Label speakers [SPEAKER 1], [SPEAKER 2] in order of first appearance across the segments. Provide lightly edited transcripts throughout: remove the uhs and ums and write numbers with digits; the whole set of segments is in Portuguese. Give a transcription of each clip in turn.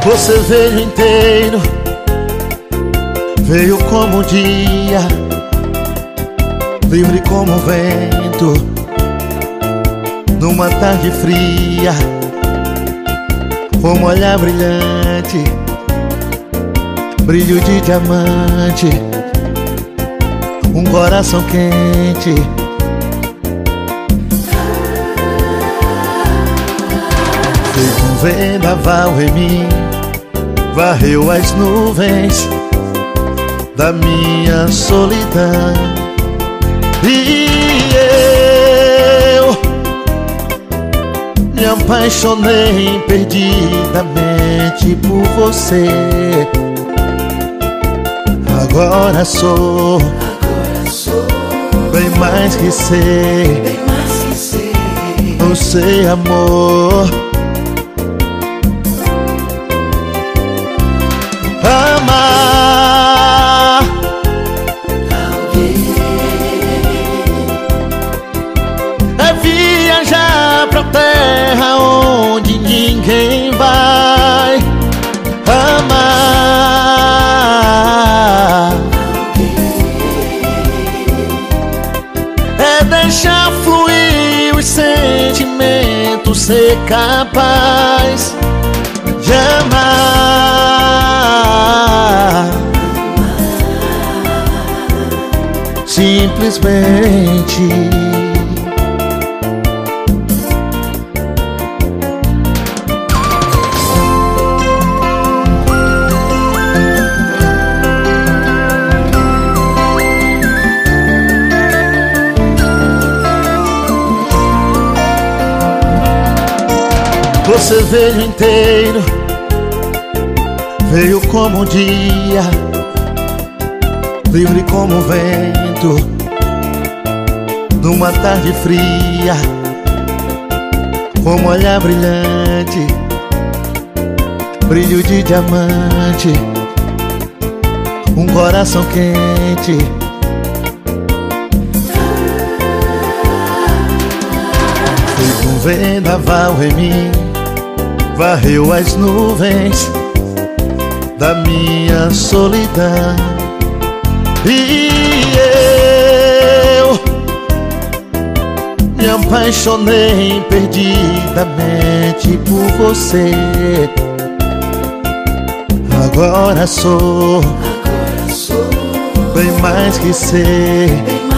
[SPEAKER 1] Você veio inteiro, veio como o dia, livre como o vento, numa tarde fria. Como olhar brilhante, brilho de diamante, um coração quente. Fez um vendaval em mim, varreu as nuvens da minha solidão. E eu me apaixonei perdidamente por você. Agora sou bem mais que ser, o Ser Amor. Amar é viajar pra terra onde ninguém vai. Amar é deixar fluir os sentimentos, ser capaz de amar, simplesmente. Você veio inteiro, veio como o dia, livre como o vento, numa tarde fria. Como olhar brilhante, brilho de diamante, um coração quente. Fez um vendaval em mim, varreu as nuvens da minha solidão. E eu me apaixonei perdidamente por você. Agora sou bem mais que ser,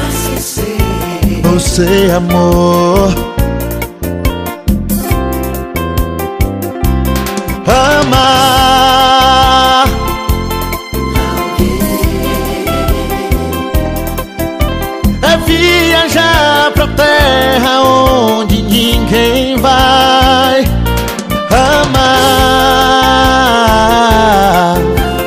[SPEAKER 1] o Ser Amor. Amar é viajar pra terra onde ninguém vai. Amar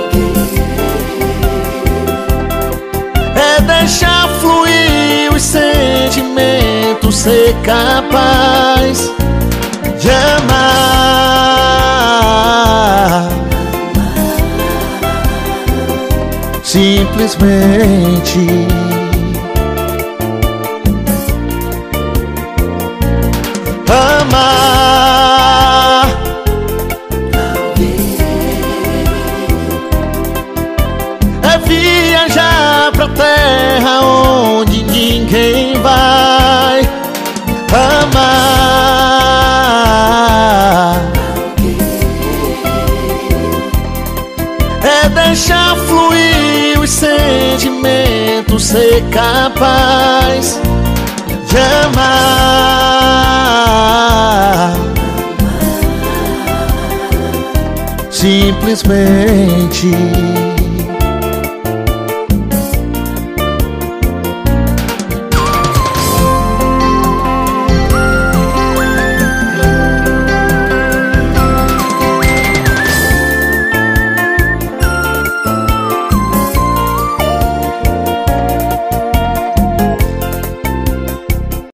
[SPEAKER 1] é deixar fluir os sentimentos, ser capaz de amar, simplesmente. Amar é viajar pra terra onde ninguém vai. Amar é deixar fluir os sentimentos, ser capaz de amar, simplesmente.